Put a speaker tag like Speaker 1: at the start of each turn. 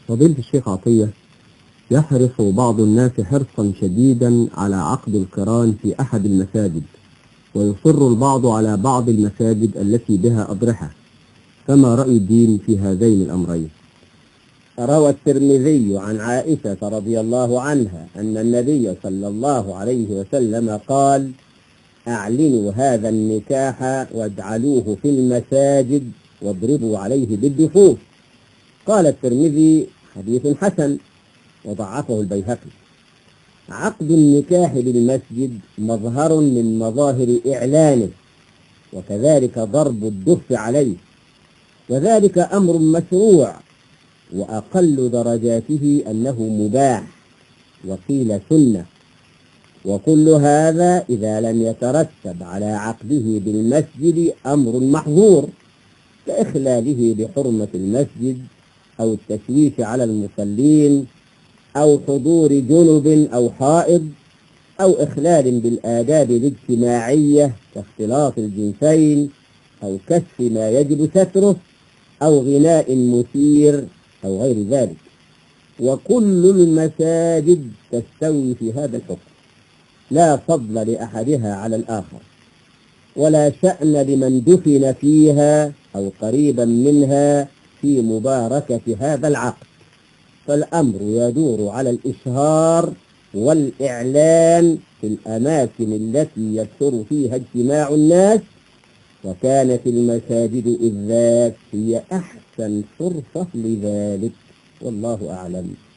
Speaker 1: فضيلة الشيخ عطية، يحرص بعض الناس حرصا شديدا على عقد القران في أحد المساجد، ويصر البعض على بعض المساجد التي بها أضرحة، فما رأي الدين في هذين الأمرين؟
Speaker 2: روى الترمذي عن عائشة رضي الله عنها أن النبي صلى الله عليه وسلم قال: أعلنوا هذا النكاح واجعلوه في المساجد واضربوا عليه بالدفوف. قال الترمذي: حديث حسن، وضعفه البيهقي. عقد النكاح بالمسجد مظهر من مظاهر إعلانه، وكذلك ضرب الدف عليه، وذلك أمر مشروع، وأقل درجاته أنه مباح، وقيل سنة. وكل هذا إذا لم يترتب على عقده بالمسجد أمر محظور، كإخلاله بحرمة المسجد، أو التشويش على المصلين، أو حضور جنب أو حائض، أو إخلال بالآداب الاجتماعية كاختلاط الجنسين، أو كشف ما يجب ستره، أو غناء مثير، أو غير ذلك. وكل المساجد تستوي في هذا الحكم، لا فضل لأحدها على الآخر، ولا شأن لمن دفن فيها أو قريبا منها في مباركة هذا العقد، فالأمر يدور على الإشهار والإعلان في الأماكن التي يكثر فيها اجتماع الناس، وكانت المساجد إذ ذاك هي أحسن فرصة لذلك، والله أعلم.